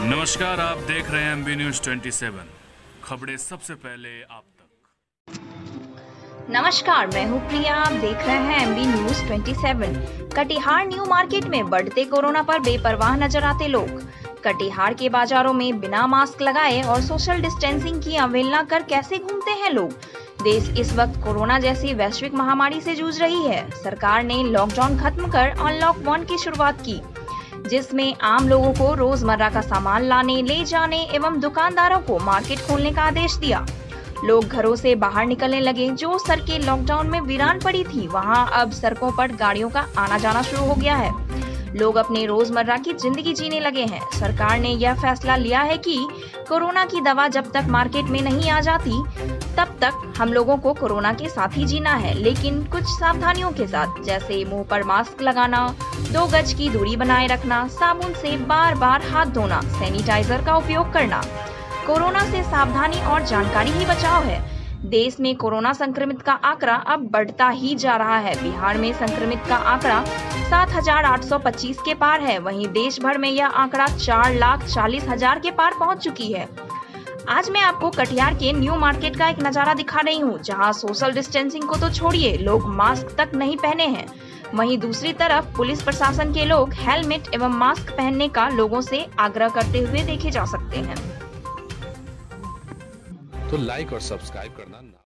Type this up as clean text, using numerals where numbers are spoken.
नमस्कार, आप देख रहे हैं एमबी न्यूज 27। खबरें सबसे पहले आप तक। नमस्कार, मैं हूं प्रिया। आप देख रहे हैं MB news 27। Katihar new market में बढ़ते कोरोना पर बेपरवाह नजर आते लोग। कटिहार के बाजारों में बिना मास्क लगाए और सोशल डिस्टेंसिंग की अवहेलना कर कैसे घूमते हैं लोग। देश इस वक्त कोरोना जैसी वैश्विक महामारी से जूझ रही है। सरकार ने लॉकडाउन खत्म कर अनलॉक 1 की शुरुआत की, जिसमें आम लोगों को रोजमर्रा का सामान लाने, ले जाने एवं दुकानदारों को मार्केट खोलने का आदेश दिया। लोग घरों से बाहर निकलने लगे। जो सड़कें लॉकडाउन में वीरान पड़ी थी, वहां अब सड़कों पर गाड़ियों का आना जाना शुरू हो गया है। लोग अपने रोजमर्रा की जिंदगी जीने लगे हैं। सरकार ने यह फैसला लिया है कि कोरोना की दवा जब तक मार्केट में नहीं आ जाती, तब तक हम लोगों को कोरोना के साथ ही जीना है, लेकिन कुछ सावधानियों के साथ, जैसे मुंह पर मास्क लगाना, 2 गज की दूरी बनाए रखना, साबुन से बार बार हाथ धोना, सैनिटाइजर का उपयोग करना। कोरोना से सावधानी और जानकारी ही बचाव है। देश में कोरोना संक्रमित का आंकड़ा अब बढ़ता ही जा रहा है। बिहार में संक्रमित का आंकड़ा 7,825 के पार है। वहीं देश भर में यह आंकड़ा 4,40,000 के पार पहुंच चुकी है। आज मैं आपको कटिहार के न्यू मार्केट का एक नजारा दिखा रही हूं, जहां सोशल डिस्टेंसिंग को तो छोड़िए, लोग मास्क तक नहीं पहने हैं। वहीं दूसरी तरफ पुलिस प्रशासन के लोग हेलमेट एवं मास्क पहनने का लोगों से आग्रह करते हुए देखे जा सकते हैं। तो लाइक और सब्सक्राइब करना ना